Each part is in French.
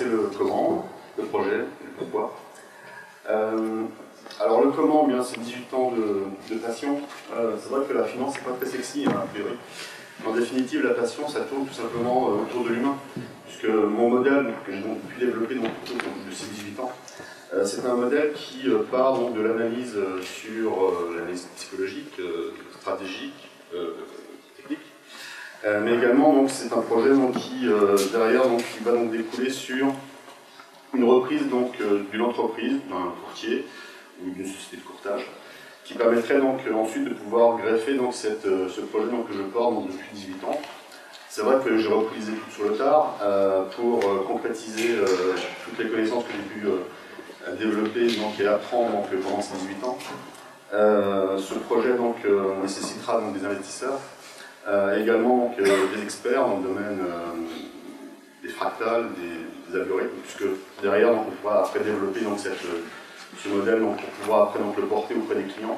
présenter le comment, le projet, et le pourquoi. Alors le comment, bien c'est 18 ans de passion. C'est vrai que la finance c'est pas très sexy hein, a priori. En définitive, la passion ça tourne tout simplement autour de l'humain. Puisque mon modèle que j'ai donc pu développer donc, de ces 18 ans, c'est un modèle qui part donc, de l'analyse sur l'analyse psychologique, stratégique, technique. Mais également, c'est un projet donc, qui, derrière, donc, qui va donc, découler sur une reprise d'une entreprise, d'un courtier ou d'une société de courtage, qui permettrait donc, ensuite de pouvoir greffer donc, ce projet donc, que je porte donc, depuis 18 ans. C'est vrai que j'ai repris les études sur le tard pour concrétiser toutes les connaissances que j'ai pu développer donc, et apprendre donc, pendant ces 18 ans. Ce projet donc, nécessitera donc, des investisseurs, également donc, des experts dans le domaine des fractales, des algorithmes, puisque derrière donc, on pourra après développer donc, ce modèle donc, pour pouvoir après donc, le porter auprès des clients.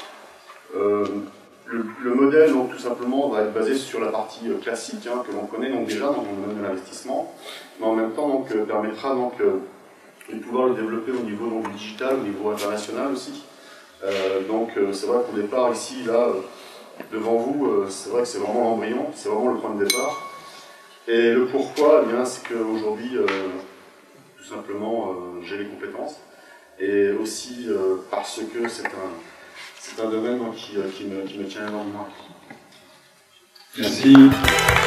Le modèle, donc, tout simplement, va être basé sur la partie classique que l'on connaît donc, déjà dans le domaine de l'investissement, mais en même temps donc, permettra donc, de pouvoir le développer au niveau donc, digital, au niveau international aussi. Donc c'est vrai qu'au départ, ici, là, devant vous, c'est vrai que c'est vraiment l'embryon, c'est vraiment le point de départ. Et le pourquoi, eh bien, c'est qu'aujourd'hui, tout simplement, j'ai les compétences, et aussi parce que c'est un domaine qui me tient énormément. Merci.